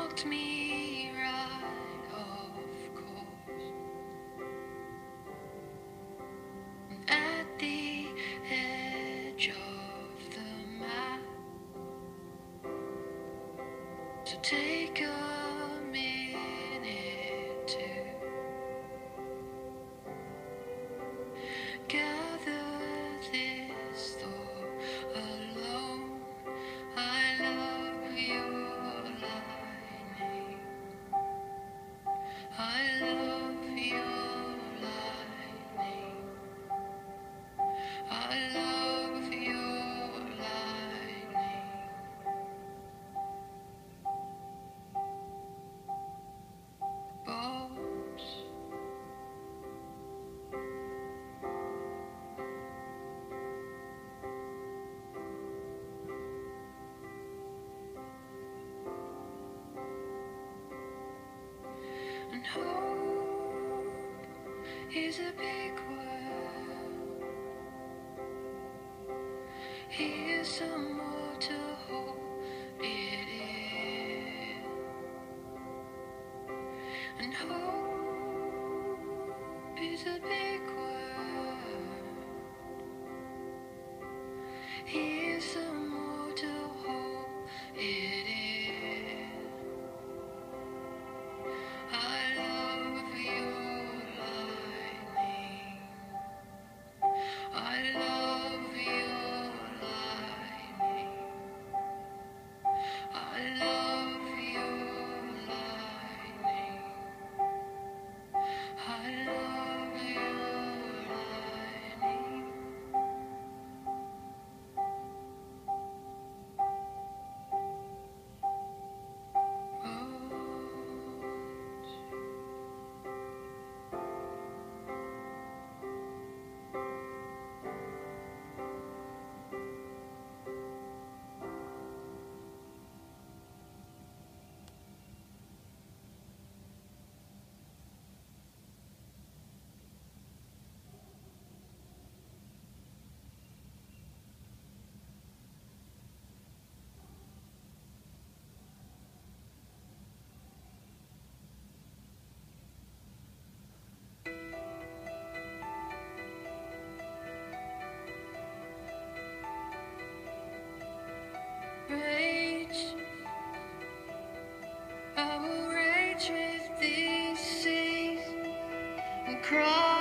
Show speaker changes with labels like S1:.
S1: knocked me right off course. And at the edge of the map, so take a minute to gather this thought alone. I love your lightning. I love your lightning. I love your lightning. Bolts. And hope is a big word. Here's some more to hold it in. And hope is a big word. Here's some more to hold it in. I love your lightning. I love your lightning. I love your lightning. I love your lightning. Rage, I will rage with these seas and cry.